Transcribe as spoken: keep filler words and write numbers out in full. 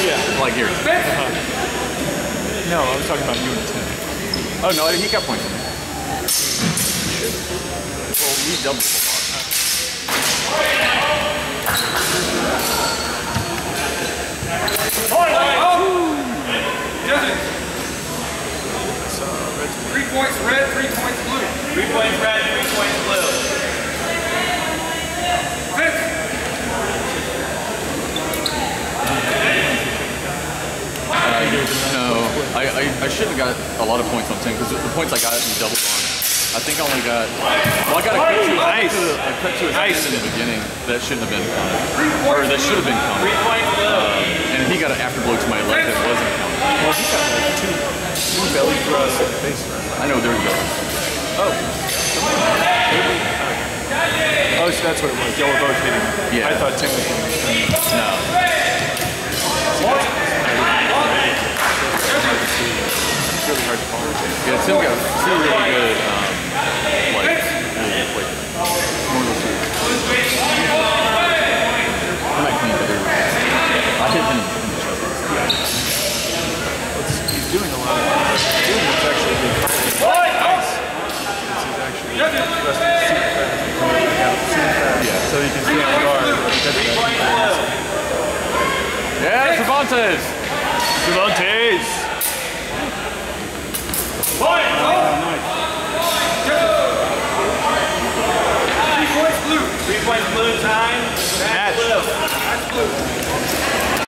Yeah. Like here. Uh-huh. No, I was talking about you and Tim. Oh no, he got points. Well, we doubled a lot. Three points red, three points blue. Three points red, three points blue. Fifth. Uh, no, I, I, I should have got a lot of points on ten because the points I got you doubled on. I think I only got, well I got a cut to, nice. a cut to his nice. in the beginning that shouldn't have been counted. Or that should have been counted. Three points blue. Uh, and he got an afterblow to my leg that wasn't counted. Well, he got like two, two belly thrusts in the face. I know, there you go. Oh. Oh, so that's what it was. Y'all were both hitting. Yeah. I thought Tim was hitting. No. It's really hard to follow. Yeah, Tim got two really good, um, like, uh, like, normal two. I might clean the other. I hit him in the chest. He's doing a lot of he's doing what's actually being nice. He's actually resting super fast and coming back out super fast. Yeah. So he can stay on guard. Yeah, Cervantes!